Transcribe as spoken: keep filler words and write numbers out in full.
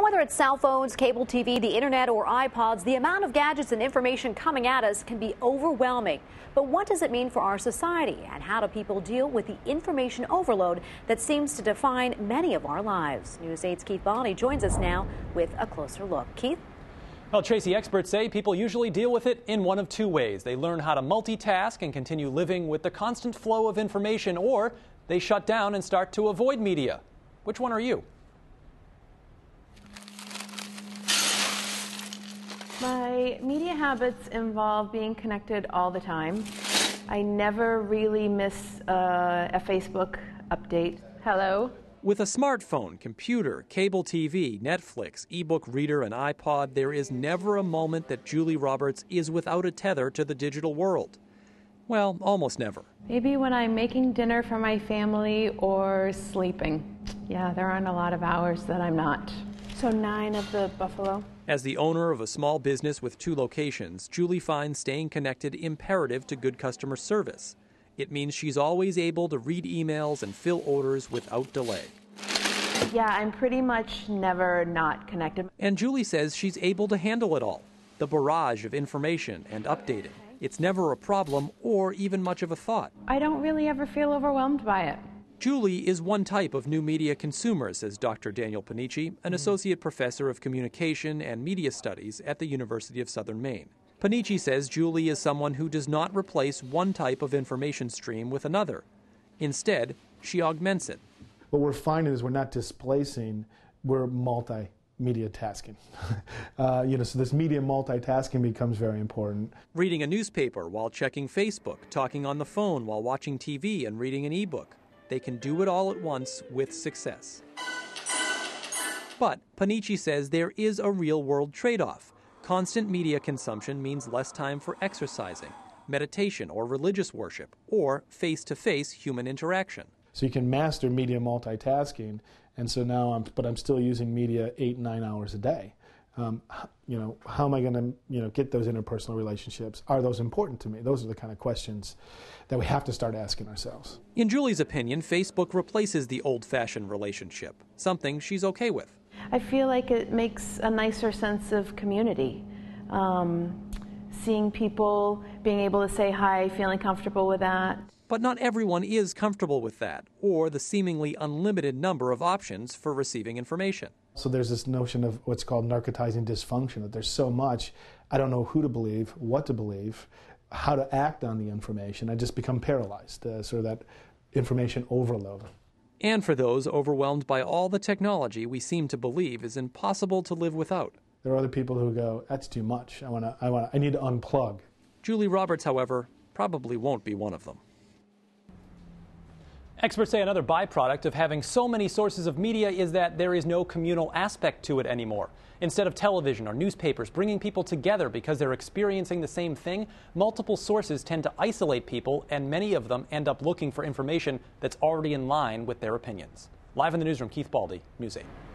whether it's cell phones, cable T V, the internet, or iPods, the amount of gadgets and information coming at us can be overwhelming. But what does it mean for our society, and how do people deal with the information overload that seems to define many of our lives? News eight's Keith Baldi joins us now with a closer look. Keith? Well, Tracy, experts say people usually deal with it in one of two ways. They learn how to multitask and continue living with the constant flow of information, or they shut down and start to avoid media. Which one are you? My media habits involve being connected all the time. I never really miss uh, a Facebook update. Hello? With a smartphone, computer, cable T V, Netflix, ebook reader, and iPod, there is never a moment that Julie Roberts is without a tether to the digital world. Well, almost never. Maybe when I'm making dinner for my family or sleeping. Yeah, there aren't a lot of hours that I'm not. So nine of the Buffalo. As the owner of a small business with two locations, Julie finds staying connected imperative to good customer service. It means she's always able to read emails and fill orders without delay. Yeah, I'm pretty much never not connected. And Julie says she's able to handle it all. The barrage of information and updating. It's never a problem or even much of a thought. I don't really ever feel overwhelmed by it. Julie is one type of new media consumer, says Doctor Daniel Panici, an associate professor of communication and media studies at the University of Southern Maine. Panici says Julie is someone who does not replace one type of information stream with another. Instead, she augments it. What we're finding is we're not displacing, we're multimedia tasking. uh, you know, so this media multitasking becomes very important. Reading a newspaper while checking Facebook, talking on the phone while watching T V and reading an ebook. They can do it all at once with success. But Panici says there is a real-world trade-off. Constant media consumption means less time for exercising, meditation or religious worship, or face-to-face human interaction. So you can master media multitasking, and so now I'm, but I'm still using media eight, nine hours a day. Um, you know, how am I going to, you know, get those interpersonal relationships? Are those important to me? Those are the kind of questions that we have to start asking ourselves. In Julie's opinion, Facebook replaces the old-fashioned relationship, something she's okay with. I feel like it makes a nicer sense of community. Um, seeing people, being able to say hi, feeling comfortable with that. But not everyone is comfortable with that, or the seemingly unlimited number of options for receiving information. So there's this notion of what's called narcotizing dysfunction, that there's so much, I don't know who to believe, what to believe, how to act on the information. I just become paralyzed, uh, sort of that information overload. And for those overwhelmed by all the technology we seem to believe is impossible to live without. There are other people who go, that's too much, I, wanna, I, wanna, I need to unplug. Julie Roberts, however, probably won't be one of them. Experts say another byproduct of having so many sources of media is that there is no communal aspect to it anymore. Instead of television or newspapers bringing people together because they're experiencing the same thing, multiple sources tend to isolate people, and many of them end up looking for information that's already in line with their opinions. Live in the newsroom, Keith Baldi, News eight.